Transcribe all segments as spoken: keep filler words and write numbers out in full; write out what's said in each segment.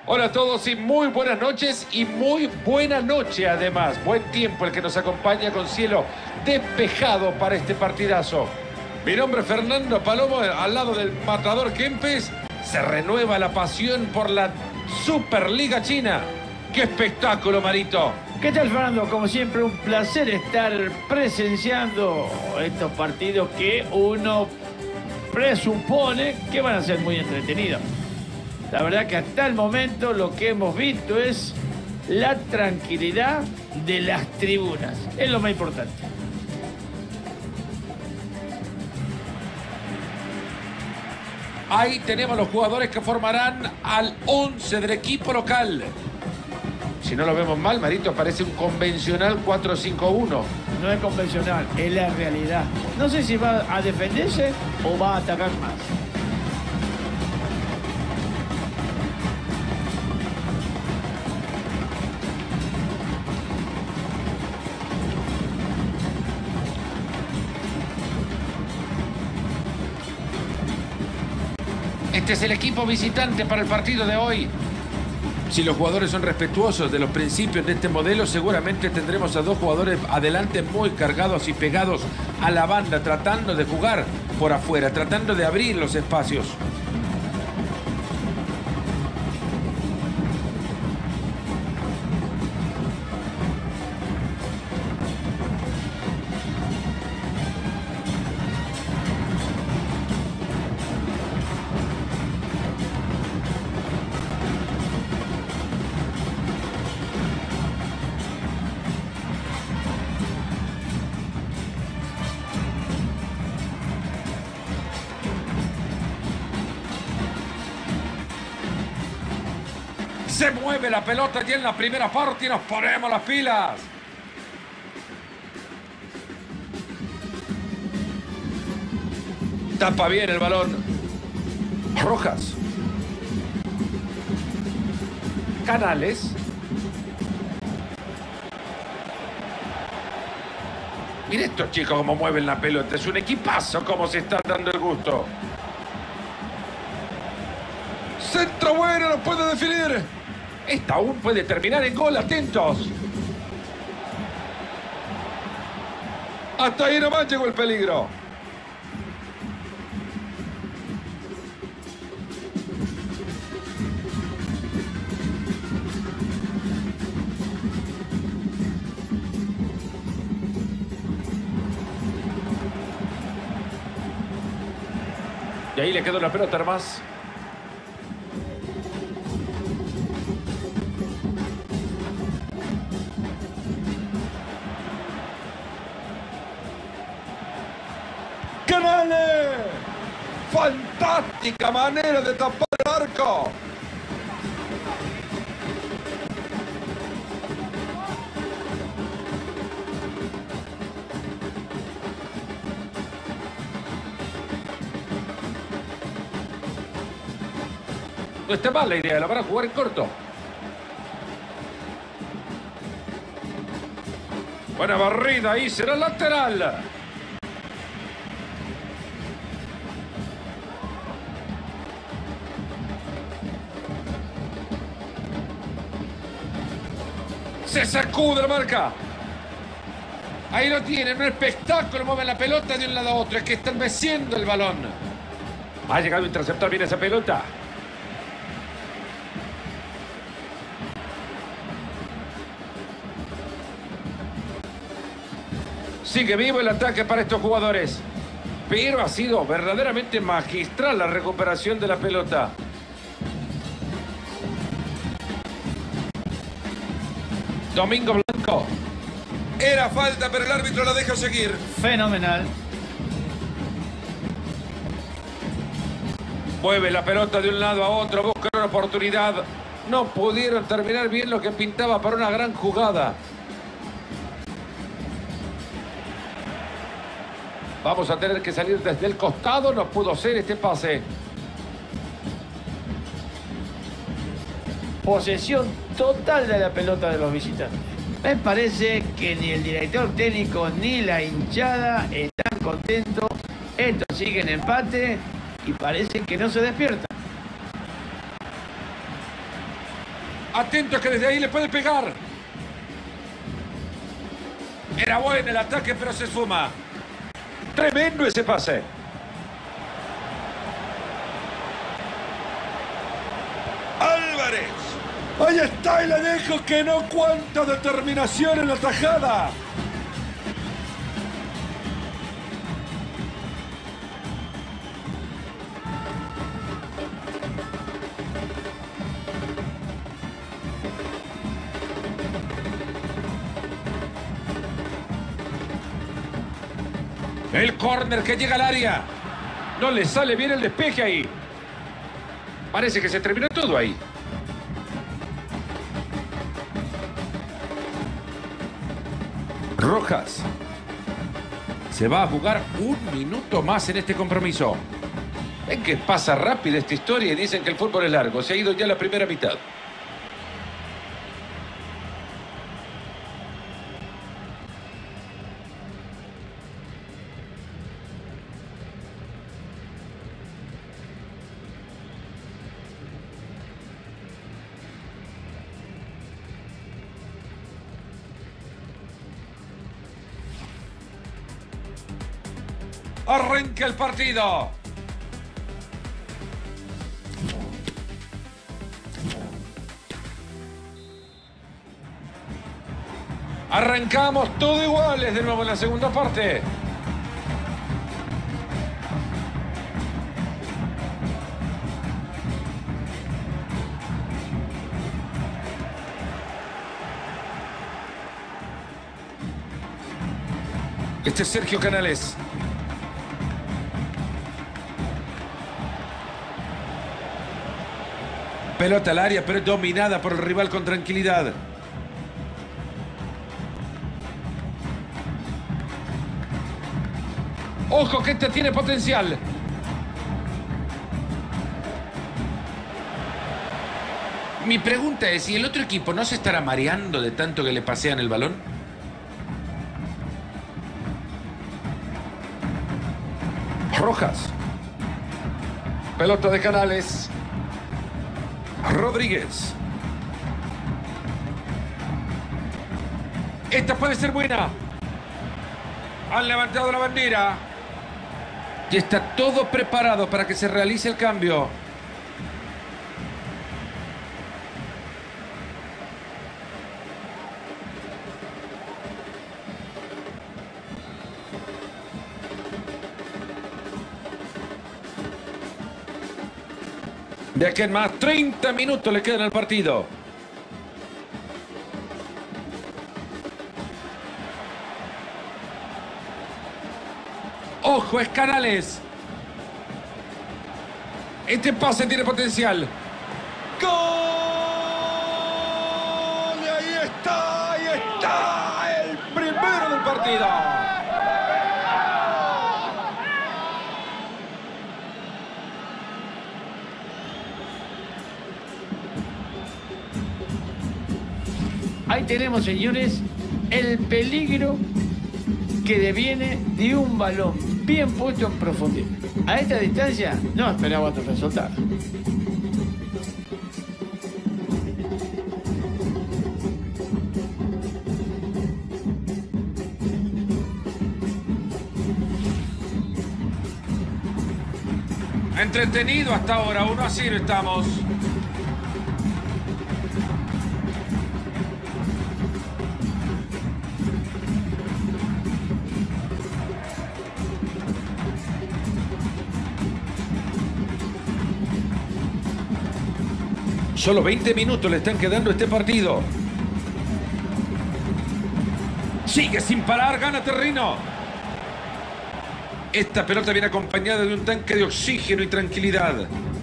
Hola a todos y muy buenas noches y muy buena noche además. Buen tiempo el que nos acompaña con cielo despejado para este partidazo. Mi nombre es Fernando Palomo, al lado del matador Kempes. Se renueva la pasión por la Superliga China. ¡Qué espectáculo, Marito! ¿Qué tal, Fernando? Como siempre, un placer estar presenciando estos partidos que uno presupone que van a ser muy entretenidos. La verdad que hasta el momento lo que hemos visto es la tranquilidad de las tribunas. Es lo más importante. Ahí tenemos los jugadores que formarán al once del equipo local. Si no lo vemos mal, Marito, parece un convencional cuatro cinco uno. No es convencional, es la realidad. No sé si va a defenderse o va a atacar más. Este es el equipo visitante para el partido de hoy. Si los jugadores son respetuosos de los principios de este modelo, seguramente tendremos a dos jugadores adelante muy cargados y pegados a la banda, tratando de jugar por afuera, tratando de abrir los espacios. Se mueve la pelota ya en la primera parte y nos ponemos las pilas. Tapa bien el balón. Rojas. Canales. Mira estos chicos cómo mueven la pelota. Es un equipazo cómo se están dando el gusto. Centro bueno, no puede definir. Esta aún puede terminar en gol, atentos. Hasta ahí nomás llegó el peligro. Y ahí le quedó la pelota más. ¡Canales! ¡Fantástica manera de tapar el arco! No está mal la idea, la van a jugar en corto. Buena barrida, ahí será lateral. Se sacude la marca. Ahí lo tienen, un espectáculo. Mueven la pelota de un lado a otro. Es que están meciendo el balón. Ha llegado a interceptar bien esa pelota. Sigue vivo el ataque para estos jugadores. Pero ha sido verdaderamente magistral la recuperación de la pelota. Domingo Blanco. Era falta, pero el árbitro la deja seguir. Fenomenal. Mueve la pelota de un lado a otro, busca una oportunidad. No pudieron terminar bien lo que pintaba para una gran jugada. Vamos a tener que salir desde el costado. No pudo ser este pase. Posesión total de la pelota de los visitantes. Me parece que ni el director técnico ni la hinchada están contentos. Esto sigue en empate y parece que no se despierta. Atento que desde ahí le puede pegar. Era bueno el ataque, pero se esfuma. Tremendo ese pase. Álvarez. Ahí está y le dejo que no. Cuánta determinación en la tajada. El córner que llega al área. No le sale bien el despeje ahí. Parece que se terminó todo ahí. Rojas. Se va a jugar un minuto más en este compromiso. Ven que pasa rápido esta historia y dicen que el fútbol es largo. Se ha ido ya la primera mitad. Arranca el partido. Arrancamos todo iguales de nuevo en la segunda parte. Este es Sergio Canales. Pelota al área, pero dominada por el rival con tranquilidad. Ojo que este tiene potencial. Mi pregunta es, ¿si el otro equipo no se estará mareando de tanto que le pasean el balón? Rojas. Pelota de Canales. Rodríguez. Esta puede ser buena. Han levantado la bandera. Y está todo preparado para que se realice el cambio. De aquí en más, treinta minutos le quedan al partido. Ojo, es Canales. Este pase tiene potencial. ¡Gol! Y ahí está, ahí está, el primero del partido. Ahí tenemos, señores, el peligro que deviene de un balón bien puesto en profundidad. A esta distancia no esperaba otro resultado. Entretenido hasta ahora, uno a cero estamos. Solo veinte minutos le están quedando a este partido. Sigue sin parar, gana terreno. Esta pelota viene acompañada de un tanque de oxígeno y tranquilidad.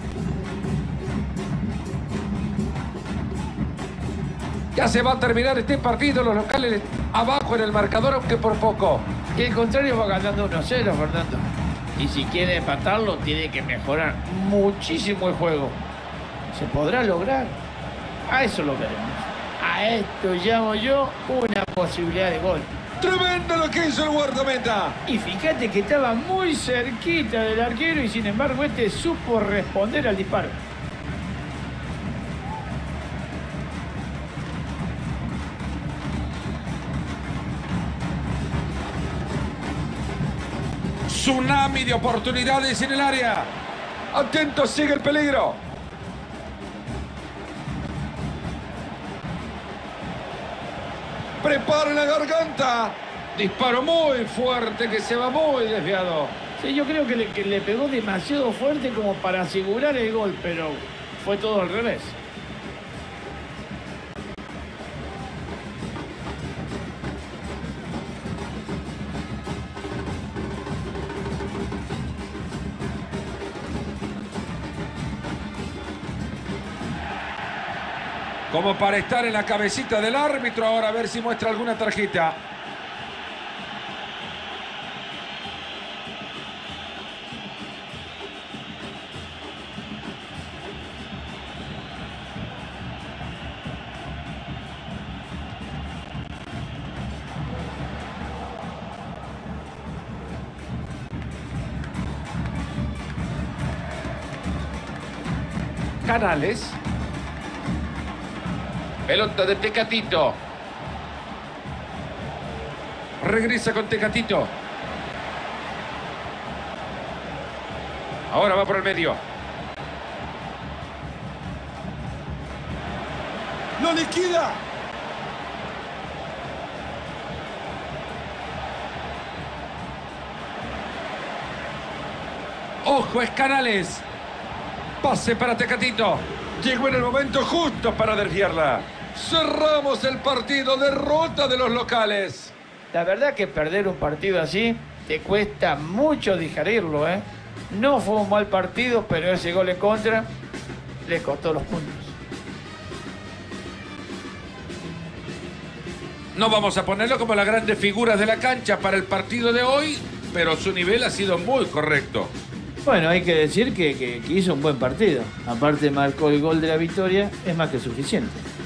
Ya se va a terminar este partido. Los locales abajo en el marcador, aunque por poco. Y el contrario va ganando uno a cero, Fernando. Y si quiere empatarlo, tiene que mejorar muchísimo el juego. ¿Se podrá lograr? A eso lo veremos. A esto llamo yo una posibilidad de gol. Tremendo lo que hizo el guardameta. Y fíjate que estaba muy cerquita del arquero y sin embargo este supo responder al disparo. Tsunami de oportunidades en el área. Atento, sigue el peligro. Prepare la garganta. Disparo muy fuerte que se va muy desviado. Sí, yo creo que le, que le pegó demasiado fuerte como para asegurar el gol, pero fue todo al revés. Como para estar en la cabecita del árbitro, ahora a ver si muestra alguna tarjeta. Canales. Pelota de Tecatito. Regresa con Tecatito. Ahora va por el medio. ¡Lo liquida! ¡Ojo, es Canales! Pase para Tecatito. Llegó en el momento justo para desviarla. Cerramos el partido, derrota de los locales. La verdad que perder un partido así te cuesta mucho digerirlo, ¿eh? No fue un mal partido, pero ese gol en contra le costó los puntos. No vamos a ponerlo como las grandes figuras de la cancha para el partido de hoy, pero su nivel ha sido muy correcto. Bueno, hay que decir que, que, que hizo un buen partido. Aparte marcó el gol de la victoria, es más que suficiente.